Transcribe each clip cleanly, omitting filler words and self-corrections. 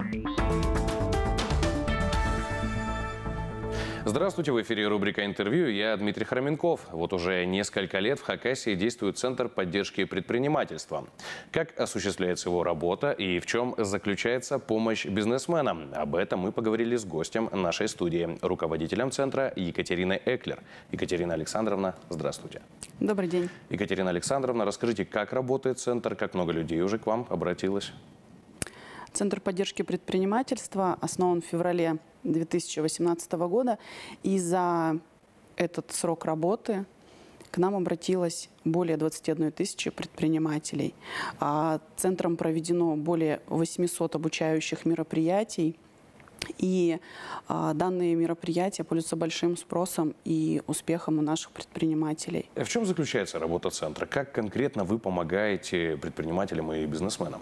Здравствуйте, в эфире рубрика «Интервью». Я Дмитрий Хроменков. Вот уже несколько лет в Хакасии действует Центр поддержки предпринимательства. Как осуществляется его работа и в чем заключается помощь бизнесменам? Об этом мы поговорили с гостем нашей студии, руководителем Центра Екатериной Эклер. Екатерина Александровна, здравствуйте. Добрый день. Екатерина Александровна, расскажите, как работает Центр, как много людей уже к вам обратилось? Центр поддержки предпринимательства основан в феврале 2018 года, и за этот срок работы к нам обратилось более 21 тысячи предпринимателей. Центром проведено более 800 обучающих мероприятий, и данные мероприятия пользуются большим спросом и успехом у наших предпринимателей. В чем заключается работа Центра? Как конкретно вы помогаете предпринимателям и бизнесменам?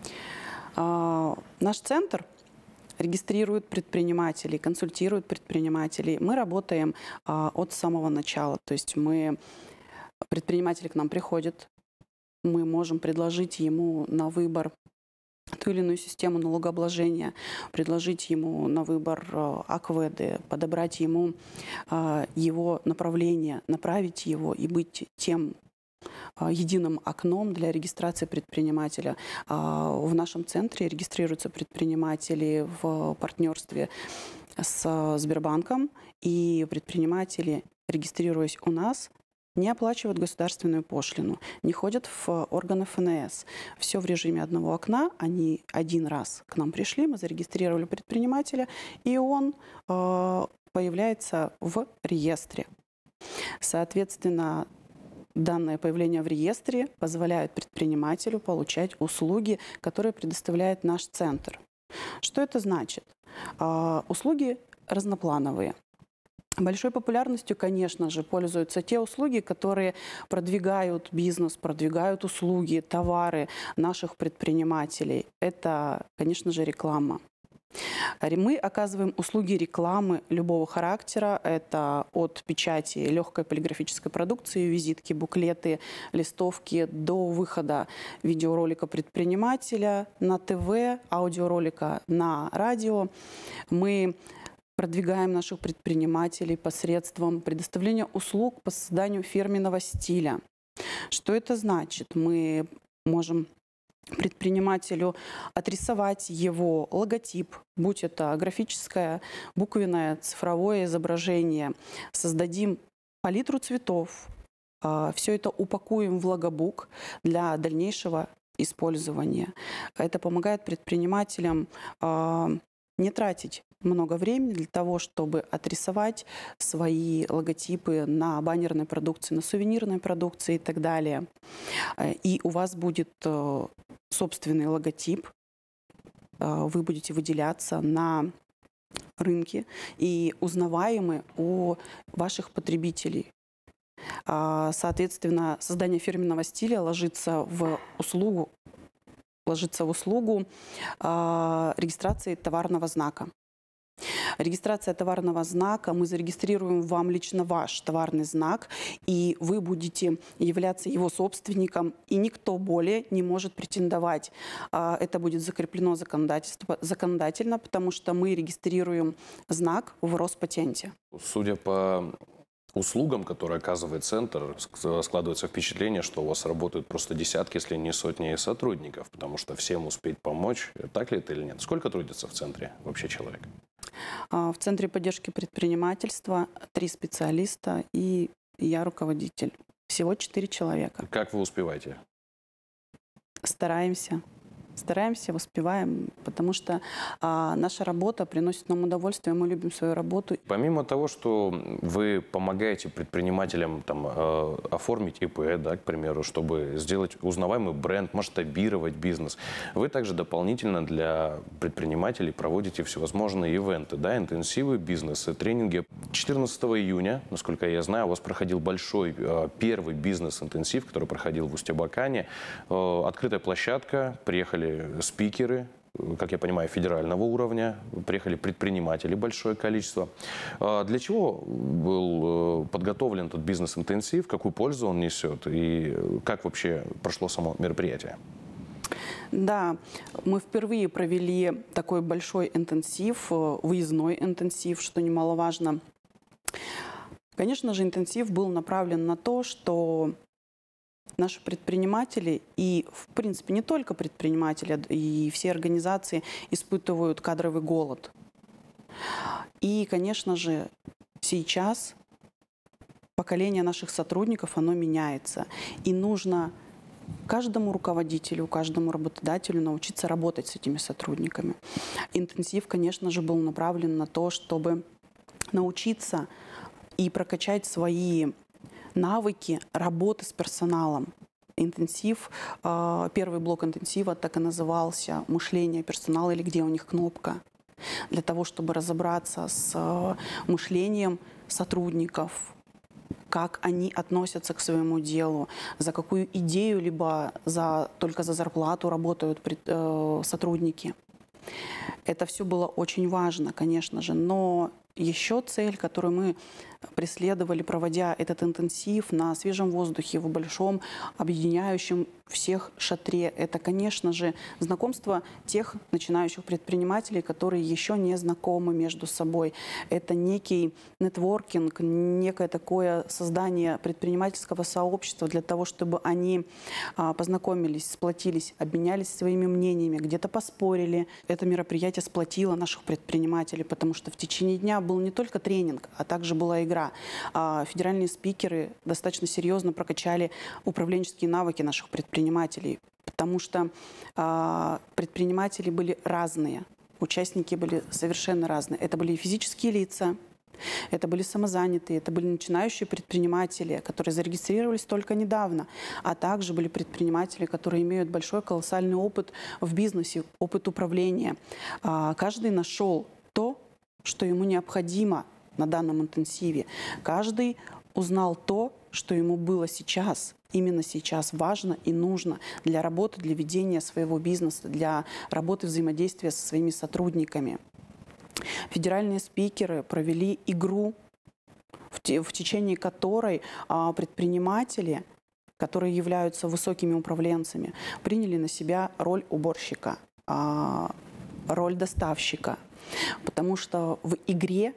Наш центр регистрирует предпринимателей, консультирует предпринимателей. Мы работаем от самого начала. То есть предприниматели к нам приходят, мы можем предложить ему на выбор ту или иную систему налогообложения, предложить ему на выбор АКВЭДы, подобрать ему его направление, направить его и быть тем единым окном для регистрации предпринимателя. В нашем центре регистрируются предприниматели в партнерстве с Сбербанком, и предприниматели, регистрируясь у нас, не оплачивают государственную пошлину, не ходят в органы ФНС. Все в режиме одного окна. Они один раз к нам пришли, мы зарегистрировали предпринимателя, и он появляется в реестре. Соответственно, данное появление в реестре позволяет предпринимателю получать услуги, которые предоставляет наш центр. Что это значит? Услуги разноплановые. Большой популярностью, конечно же, пользуются те услуги, которые продвигают бизнес, продвигают услуги, товары наших предпринимателей. Это, конечно же, реклама. Мы оказываем услуги рекламы любого характера. Это от печати легкой полиграфической продукции, визитки, буклеты, листовки до выхода видеоролика предпринимателя на ТВ, аудиоролика на радио. Мы продвигаем наших предпринимателей посредством предоставления услуг по созданию фирменного стиля. Что это значит? Мы можем предпринимателю отрисовать его логотип, будь это графическое, буквенное, цифровое изображение. Создадим палитру цветов. Все это упакуем в логобук для дальнейшего использования. Это помогает предпринимателям не тратить много времени для того, чтобы отрисовать свои логотипы на баннерной продукции, на сувенирной продукции и так далее. И у вас будет собственный логотип, вы будете выделяться на рынке и узнаваемы у ваших потребителей. Соответственно, создание фирменного стиля ложится в услугу регистрации товарного знака. Регистрация товарного знака, мы зарегистрируем вам лично ваш товарный знак, и вы будете являться его собственником, и никто более не может претендовать. Это будет закреплено законодательно, потому что мы регистрируем знак в Роспатенте. Судя по услугам, которые оказывает Центр, складывается впечатление, что у вас работают просто десятки, если не сотни сотрудников, потому что всем успеть помочь. Так ли это или нет? Сколько трудится в Центре вообще человек? В Центре поддержки предпринимательства 3 специалиста и я руководитель. Всего 4 человека. Как вы успеваете? Стараемся, успеваем, потому что наша работа приносит нам удовольствие, мы любим свою работу. Помимо того, что вы помогаете предпринимателям оформить ИП, да, к примеру, чтобы сделать узнаваемый бренд, масштабировать бизнес, вы также дополнительно для предпринимателей проводите всевозможные ивенты, да, интенсивы бизнеса, тренинги. 14 июня, насколько я знаю, у вас проходил большой первый бизнес-интенсив, который проходил в Усть-Абакане. Открытая площадка, приехали спикеры, как я понимаю, федерального уровня, приехали предприниматели, большое количество. Для чего был подготовлен этот бизнес-интенсив, какую пользу он несет и как вообще прошло само мероприятие? Да, мы впервые провели такой большой интенсив, выездной интенсив, что немаловажно. Конечно же, интенсив был направлен на то, что наши предприниматели и, в принципе, не только предприниматели, и все организации испытывают кадровый голод. И, конечно же, сейчас поколение наших сотрудников, оно меняется. И нужно каждому руководителю, каждому работодателю научиться работать с этими сотрудниками. Интенсив, конечно же, был направлен на то, чтобы научиться и прокачать свои навыки работы с персоналом. Интенсив, первый блок интенсива так и назывался «Мышление персонала» или «Где у них кнопка?». Для того, чтобы разобраться с мышлением сотрудников, как они относятся к своему делу, за какую идею, либо только за зарплату работают сотрудники. Это все было очень важно, конечно же, но еще цель, которую мы преследовали, проводя этот интенсив на свежем воздухе, в большом, объединяющем всех шатре, это, конечно же, знакомство тех начинающих предпринимателей, которые еще не знакомы между собой. Это некий нетворкинг, некое такое создание предпринимательского сообщества для того, чтобы они познакомились, сплотились, обменялись своими мнениями, где-то поспорили. Это мероприятие сплотило наших предпринимателей, потому что в течение дня был не только тренинг, а также была игра. Федеральные спикеры достаточно серьезно прокачали управленческие навыки наших предпринимателей, потому что предприниматели были разные, участники были совершенно разные. Это были и физические лица, это были самозанятые, это были начинающие предприниматели, которые зарегистрировались только недавно, а также были предприниматели, которые имеют большой колоссальный опыт в бизнесе, опыт управления. Каждый нашел то, что ему необходимо на данном интенсиве. Каждый узнал то, что ему было сейчас, именно сейчас важно и нужно для работы, для ведения своего бизнеса, для работы взаимодействия со своими сотрудниками. Федеральные спикеры провели игру, в течение которой предприниматели, которые являются высокими управленцами, приняли на себя роль уборщика, роль доставщика. Потому что в игре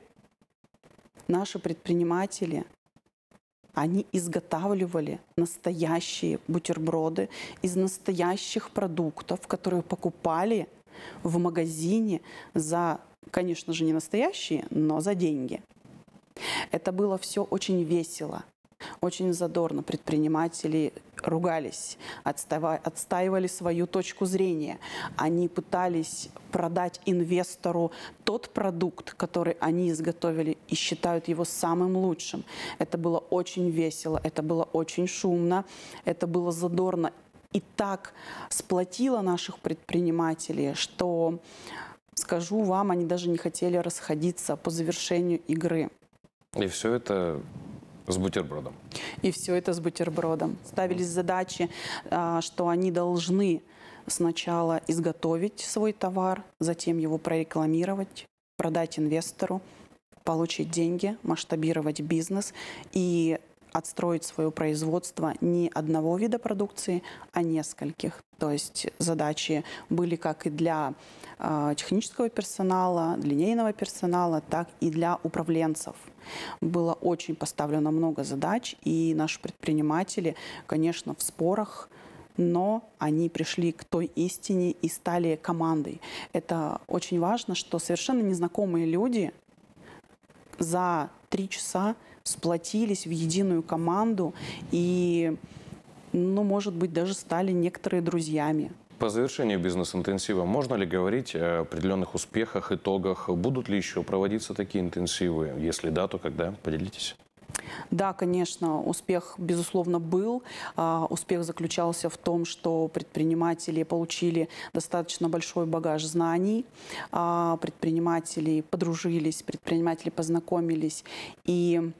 наши предприниматели, они изготавливали настоящие бутерброды из настоящих продуктов, которые покупали в магазине за, конечно же, не настоящие, но за деньги. Это было все очень весело, очень задорно. Предприниматели ругались, отстаивали свою точку зрения. Они пытались продать инвестору тот продукт, который они изготовили и считают его самым лучшим. Это было очень весело, это было очень шумно, это было задорно. И так сплотило наших предпринимателей, что, скажу вам, они даже не хотели расходиться по завершению игры. И все это с бутербродом. И все это с бутербродом. Ставились задачи, что они должны сначала изготовить свой товар, затем его прорекламировать, продать инвестору, получить деньги, масштабировать бизнес и отстроить свое производство не одного вида продукции, а нескольких. То есть задачи были как и для технического персонала, линейного персонала, так и для управленцев. Было очень поставлено много задач, и наши предприниматели, конечно, в спорах, но они пришли к той истине и стали командой. Это очень важно, что совершенно незнакомые люди за 3 часа сплотились в единую команду и, может быть, даже стали некоторые друзьями. По завершению бизнес-интенсива можно ли говорить о определенных успехах, итогах? Будут ли еще проводиться такие интенсивы? Если да, то когда? Поделитесь. Да, конечно, успех, безусловно, был. Успех заключался в том, что предприниматели получили достаточно большой багаж знаний, предприниматели подружились, предприниматели познакомились. И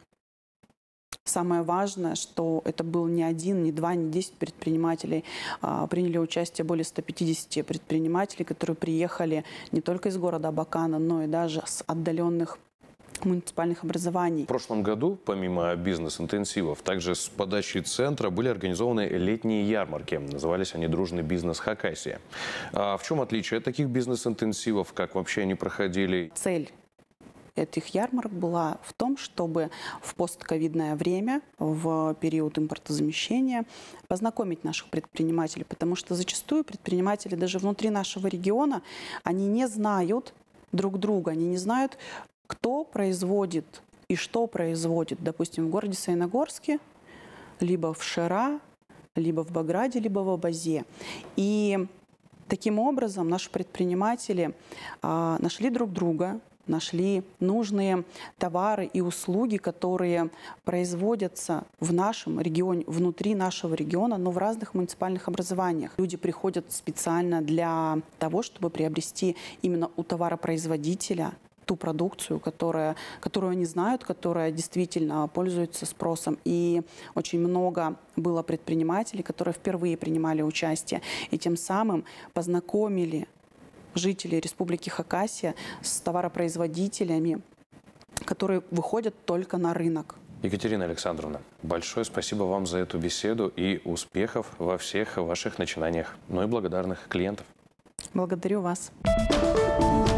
самое важное, что это был не 1, не 2, не 10 предпринимателей. Приняли участие более 150 предпринимателей, которые приехали не только из города Абакана, но и даже с отдаленных муниципальных образований. В прошлом году, помимо бизнес-интенсивов, также с подачи центра были организованы летние ярмарки. Назывались они «Дружный бизнес Хакасия». А в чем отличие от таких бизнес-интенсивов? Как вообще они проходили? Цель этих ярмарок была в том, чтобы в постковидное время, в период импортозамещения, познакомить наших предпринимателей, потому что зачастую предприниматели даже внутри нашего региона, они не знают друг друга, они не знают, кто производит и что производит, допустим, в городе Саяногорске, либо в Шера, либо в Баграде, либо в Абазе. И таким образом наши предприниматели нашли друг друга, нашли нужные товары и услуги, которые производятся в нашем регионе, внутри нашего региона, но в разных муниципальных образованиях. Люди приходят специально для того, чтобы приобрести именно у товаропроизводителя ту продукцию, которую они знают, которая действительно пользуется спросом. И очень много было предпринимателей, которые впервые принимали участие и тем самым познакомили жителей Республики Хакасия с товаропроизводителями, которые выходят только на рынок. Екатерина Александровна, большое спасибо вам за эту беседу и успехов во всех ваших начинаниях. Ну и благодарных клиентов. Благодарю вас.